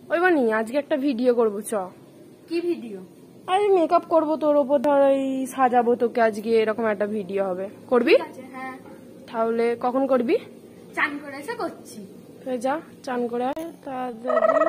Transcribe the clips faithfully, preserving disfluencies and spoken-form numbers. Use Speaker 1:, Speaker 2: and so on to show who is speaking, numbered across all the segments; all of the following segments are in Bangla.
Speaker 1: ওই বানি আজকে একটা ভিডিও করবো, চ।
Speaker 2: কি ভিডিও?
Speaker 1: আরে মেকআপ করবো তোর ওপর, ধর এই সাজাবো তোকে আজকে, এরকম একটা ভিডিও হবে। করবি?
Speaker 2: হ্যাঁ।
Speaker 1: তাহলে কখন করবি?
Speaker 2: চান করে এসে করছি।
Speaker 1: যা চান করে আয় তাড়াতাড়ি।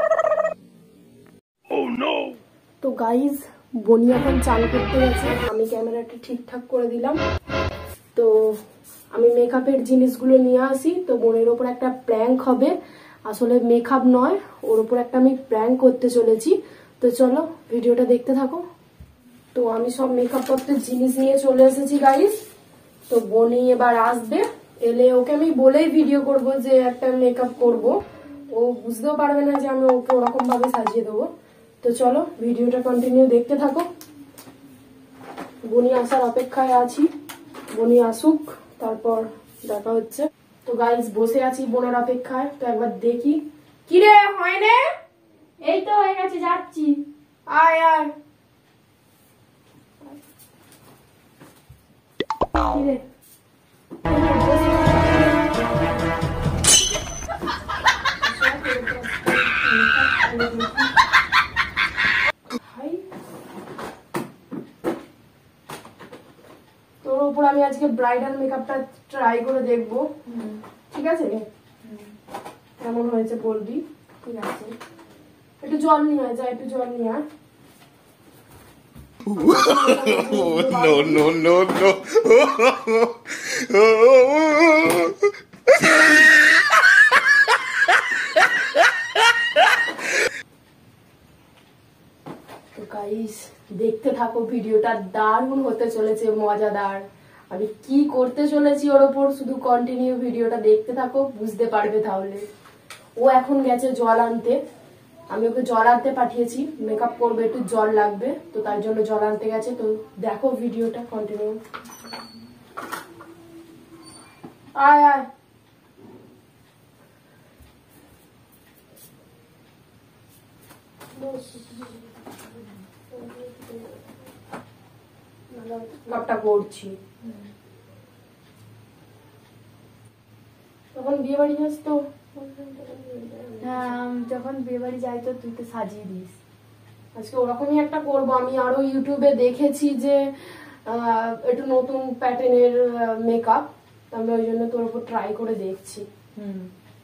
Speaker 1: তো গাইজ, বনি এখন চান করতে গেছে, আমি ক্যামেরাটা ঠিকঠাক করে দিলাম। তো আমি মেকআপের জিনিসগুলো নিয়ে আসি। তো বোনের ওপর একটা প্র্যাঙ্ক হবে, আসলে মেকআপ নয়, ওর ওপর একটা আমি প্র্যাঙ্ক করতে চলেছি। তো চলো ভিডিওটা দেখতে থাকো। তো আমি সব মেকআপ পত্রের জিনিস নিয়ে চলে এসেছি গাইজ। তো বনি এবার আসবে, এলে ওকে আমি বলেই ভিডিও করব যে একটা মেকআপ করব, ও বুঝতেও পারবে না যে আমি ওকে ওরকম ভাবে সাজিয়ে দেবো। তো চলো ভিডিওটা কন্টিনিউ দেখতে থাকো। বনি আসার অপেক্ষায় আছি, বনি আসুক তারপর দেখা হচ্ছে। তো গাইজ বসে আছি বোনের অপেক্ষায়। তো একবার দেখি কি রে হয় রে।
Speaker 2: এই তো হয়ে গেছে, যাচ্ছি।
Speaker 1: আয় আয়। কি রে তোর উপর আমি আজকে ব্রাইডাল মেকআপটা ট্রাই করে দেখবো, ঠিক আছে? কেমন হয়েছে বলবি, ঠিক আছে? একটু জল নিয়ে আয়, যা একটু জল নিয়ে আয়।
Speaker 3: no, no, no, no.
Speaker 1: তো গাইস দেখতে থাকো, ভিডিওটা দারুণ হতে চলেছে, মজাদার। আমি কি করতে চলেছি ওর ওপর, শুধু কন্টিনিউ ভিডিওটা দেখতে থাকো, বুঝতে পারবে তাহলে। ও এখন গেছে জল আনতে, আমি ওকে জল আনতে পাঠিয়েছি, মেকআপ করবে, একটু জল লাগবে, তো তার জন্য জল আনতে গেছে। তো দেখো ভিডিওটা কন্টিনিউ। আয় আয়। মেকআপটা করছি, তখন বিয়ে বাড়ি যাস তো।
Speaker 2: হ্যাঁ, যখন বিয়ে বাড়ি যাই তো তুই তো সাজিয়ে দিস।
Speaker 1: আজকে ওরকমই একটা করবো। আমি আরো ইউটিউবে দেখেছি যে একটু নতুন প্যাটার্নের মেকআপ, আমি ওই জন্য তোর উপর ট্রাই করে দেখছি।
Speaker 2: হুম।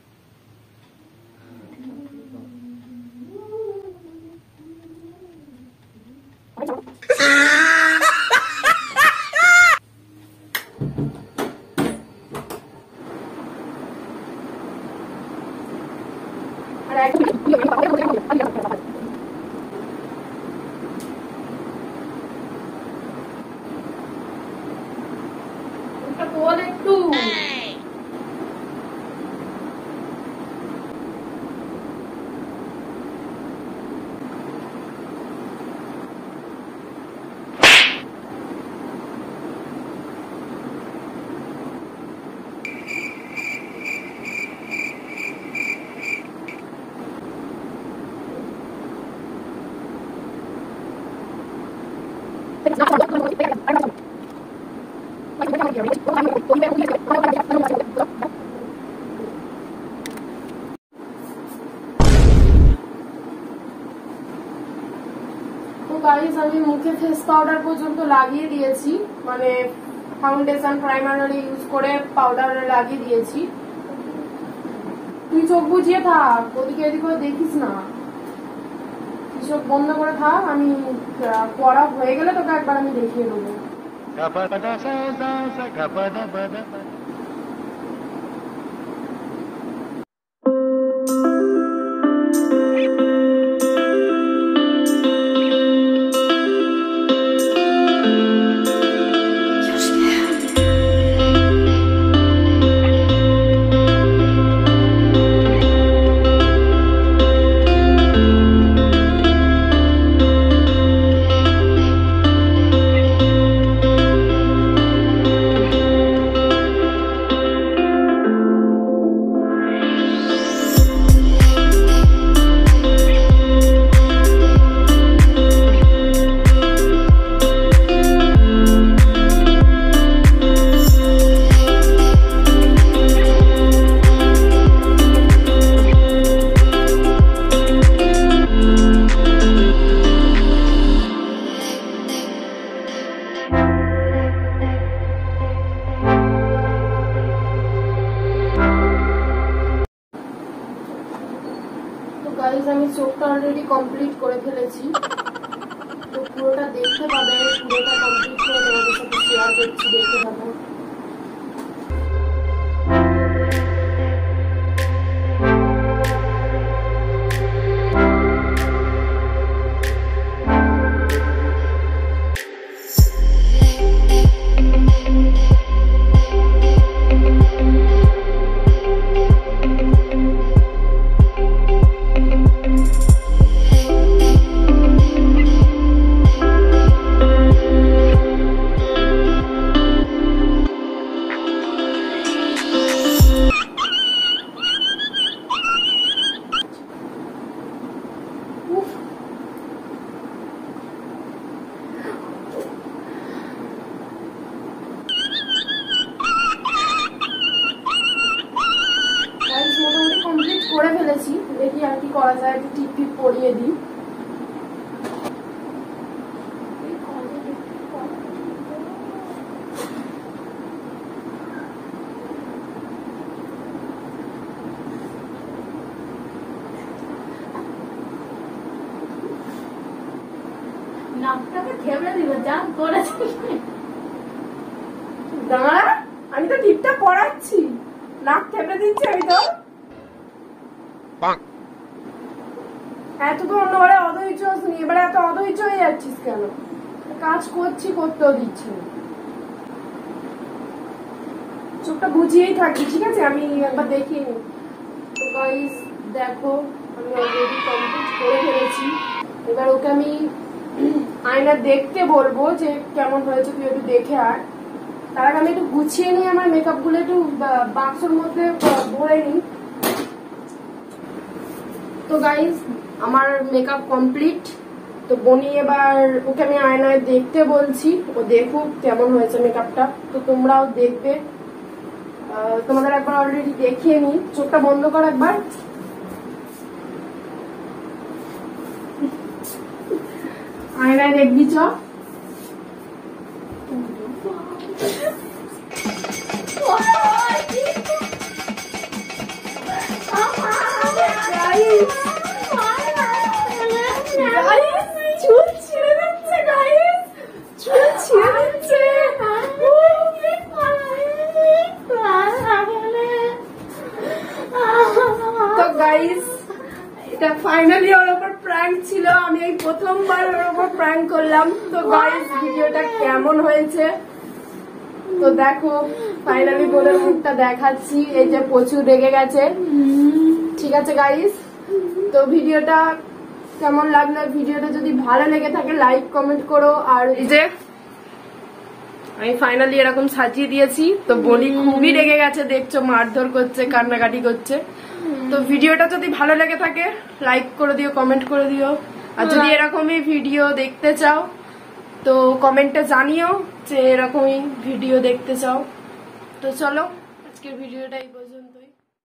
Speaker 1: বল একটু। আমি মুখে ফেস পাউডার পর্যন্ত লাগিয়ে দিয়েছি, মানে ফাউন্ডেশন প্রাইমার ইউজ করে পাউডার লাগিয়ে দিয়েছি। তুই চোখ বুঝিয়ে থাক, ওদিকে এদিকে দেখিস না, চোখ বন্ধ করে থাক। আমি পড়া হয়ে গেলে তোকে একবার আমি দেখিয়ে দেবো। গাইজ আমি চোখটা অলরেডি কমপ্লিট করে ফেলেছি, তো পুরোটা দেখতে পাবে, পুরোটা কমপ্লিট করে তোমাদের সাথে শেয়ার করছি, দেখতে পাবো। মোটামুটি কমপ্লিট করে ফেলেছি, দেখি আর কি করা যায়, একটু টিপ টিপ পরিয়ে দিই।
Speaker 2: নাকটাকে থেবড়ে দিব, যা করেছে।
Speaker 1: দাঁড়া, আমি তো টিপটা পড়াচ্ছি, নাক থেবড়ে দিচ্ছি আমি তো। এত তো অন্যবারে অধৈর্য আসনি, এবারে এত অধৈর্য হয়ে যাচ্ছিস কেন? কাজ করছি, করতেও দিচ্ছি না। চোখটা বুঝিয়েই থাকি, ঠিক আছে? আমি একবার দেখিয়ে নি। তো গাইস দেখো, আমি অলরেডি কমপ্লিট করে ফেলেছি। এবার ওকে আমি আয়না দেখতে বলবো যে কেমন হয়েছে, তুই একটু দেখে আয়। তার আগে আমি একটু গুছিয়ে নিই, আমার মেকআপ গুলো একটু বাক্সের মধ্যে ভরে নিই। তো গাইস আমার মেকআপ কমপ্লিট। তো বনি এবার ওকে আমি আয়নায় দেখতে বলছি, ও দেখুক কেমন হয়েছে মেকআপটা। তো তোমরাও দেখবে, তোমাদের একবার অলরেডি দেখিয়ে নি। চোখটা বন্ধ কর একবার। আয়নায় দেখবি চ। চুল ছিঁড়ে দিচ্ছে গাইস, চুল ছিঁড়ে দিচ্ছে। তো গাইস এটা ফাইনালি ওর উপর প্র্যাঙ্ক ছিল, আমি এই প্রথমবার ওর উপর প্র্যাঙ্ক করলাম। তো গাইস ভিডিওটা কেমন হয়েছে তো দেখো, ফাইনালি বোনের মুখটা দেখাচ্ছি, এই যে প্রচুর রেগে গেছে। ঠিক আছে গাইস, তো ভিডিওটা কেমন লাগলো, ভিডিওটা যদি ভালো লেগে থাকে লাইক কমেন্ট করো। আর এই যে আমি ফাইনালি এরকম সাজিয়ে দিয়েছি। তো বনি খুবই রেগে গেছে, দেখছো মারধর করছে, কান্নাকাটি করছে। তো ভিডিওটা যদি ভালো লেগে থাকে লাইক করে দিও, কমেন্ট করে দিও। আর যদি এরকমই ভিডিও দেখতে চাও তো কমেন্টে জানিও যে এরকমই ভিডিও দেখতে চাও। তো চলো আজকের ভিডিওটা এই পর্যন্ত।